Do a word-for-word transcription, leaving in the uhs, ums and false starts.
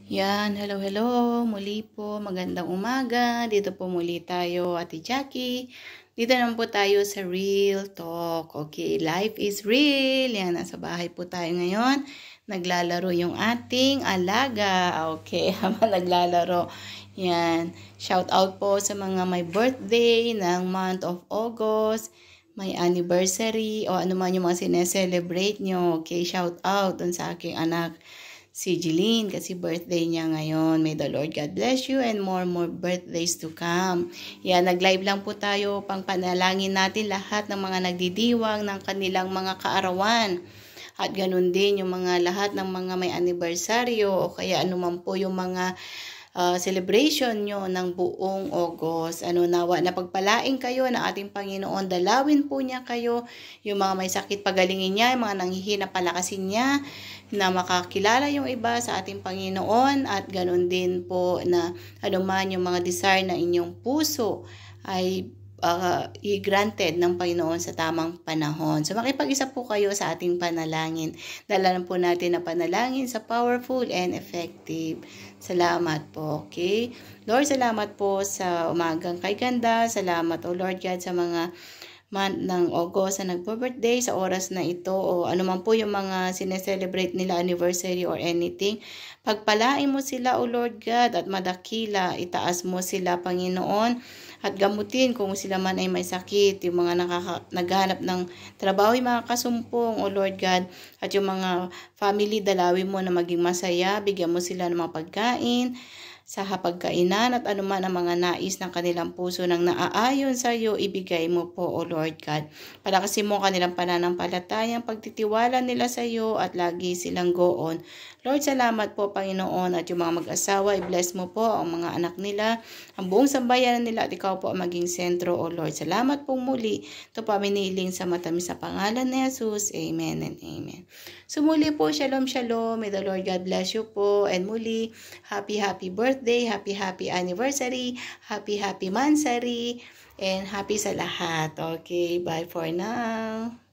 Yan, hello, hello. Muli po, magandang umaga. Dito po muli tayo, Ate Jackie. Dito naman po tayo sa Real Talk. Okay, life is real. Yan, nasa bahay po tayo ngayon. Naglalaro yung ating alaga. Okay, habang naglalaro. Yan, shout out po sa mga may birthday ng month of August, may anniversary, o ano man yung mga sineselebrate nyo. Okay, shout out dun sa aking anak, si Jeline, kasi birthday niya ngayon. May the Lord God bless you and more more birthdays to come. Yan, nag-live lang po tayo pang panalangin natin lahat ng mga nagdidiwang ng kanilang mga kaarawan. At ganun din yung mga lahat ng mga may anibersaryo o kaya anuman po yung mga uh, celebration nyo ng buong August. Ano, nawa na pagpalain kayo ng ating Panginoon. Dalawin po niya kayo. Yung mga may sakit, pagalingin niya. Yung mga nanghihina, palakasin niya. Na makakilala yung iba sa ating Panginoon. At ganun din po na anuman yung mga desire na inyong puso ay uh, i-granted ng Panginoon sa tamang panahon. So makipag-isa po kayo sa ating panalangin. Dalalan po natin na panalangin sa powerful and effective. Salamat po, okay? Lord, salamat po sa umagang kay ganda. Salamat, O Lord God, sa mga month ng August na nagpo-birthday sa oras na ito o anuman po yung mga sineselebrate nila anniversary or anything. Pagpalain mo sila, O Lord God, at madakila, itaas mo sila, Panginoon, at gamutin kung sila man ay may sakit, yung mga nakaka, naghanap ng trabaho, yung mga kasumpong, O Lord God, at yung mga family, dalawin mo na maging masaya, bigyan mo sila ng mga pagkain, sa hapagkainan at anuman ang mga nais ng kanilang puso nang naaayon sa iyo, ibigay mo po, O Lord God. Palakasin mo kanilang pananampalatayang pagtitiwala nila sa iyo at lagi silang goon. Lord, salamat po, Panginoon, at yung mga mag-asawa, i-bless mo po ang mga anak nila, ang buong sambayanan nila, at ikaw po ang maging sentro, O Lord. Salamat pong muli. Ito po aminiling sa matamis sa pangalan ni Jesus. Amen and amen. So muli po, shalom, shalom. May the Lord God bless you po. And muli, happy, happy birthday, happy, happy anniversary, happy, happy mansary, and happy sa lahat. Okay, bye for now.